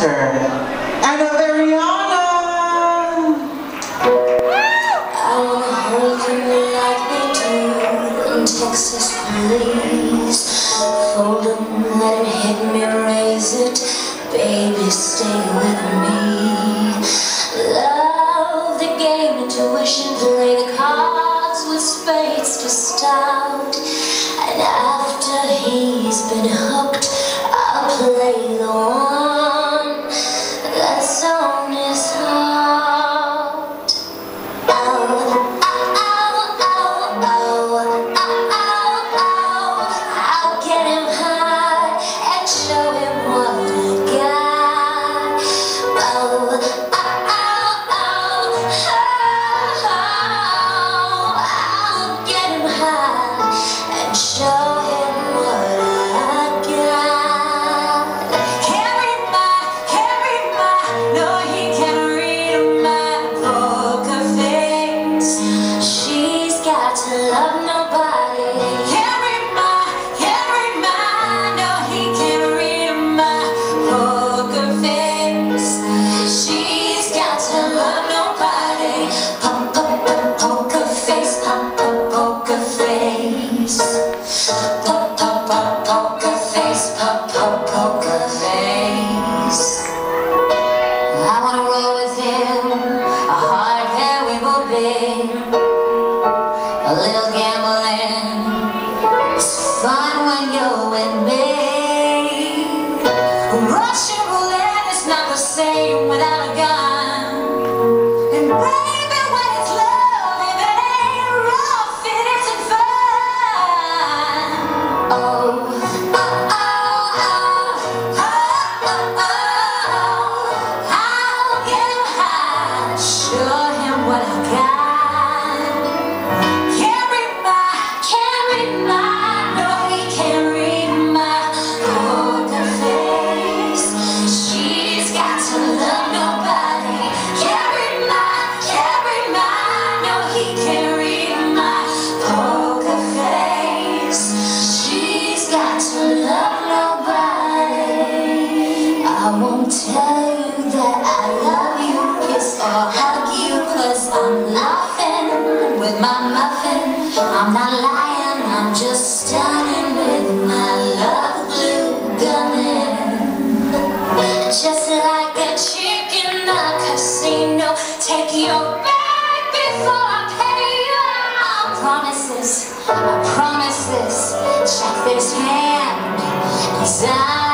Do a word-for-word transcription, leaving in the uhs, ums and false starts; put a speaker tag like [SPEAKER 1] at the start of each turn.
[SPEAKER 1] sister, Anna Veriana.
[SPEAKER 2] I wanna hold you like they do in Texas, please. Fold 'em, let it hit me, raise it, baby, stay with me. Love the game, intuition, play the cards with spades to start. And after he's been hooked, I'll play the one that's on his heart. Oh, oh, oh, oh, oh, oh, oh, oh. I'll get him high and show him what I got. Oh, oh, oh, oh, oh. I'll get him high and show him what I got. Can't read my, can't read my, no, he can't read my poker face. She's got to love nobody. Can't read my, can't read my, no, he can't read my poker face. She's got to love nobody. Pop, pop, pop, poker face, pop, pop, poker face. Pop, pop, pop, poker face, pop, pop, poker face. I wanna roll with him, a hard pair we will be. A little gambling, it's fun when you're with me. Russian roulette is not the same without a gun. And baby, when it's love, if it ain't rough, it isn't fun. Oh, oh, oh, oh, oh, oh, oh. I'll get him high, show him what I got. Can't read my, can't read my, no, he can't read my poker face. She's got to love nobody. Can't read my, can't read my, no, he can't read my poker face. She's got to love nobody. I won't tell you that I love you, kiss or hug you, 'cause I'm laughing with my muffin. I'm not lying, I'm just stunning with my love glue gunning. Just like a chick in a casino, take your bag before I pay you. I promises, I promises, check this hand, 'cause I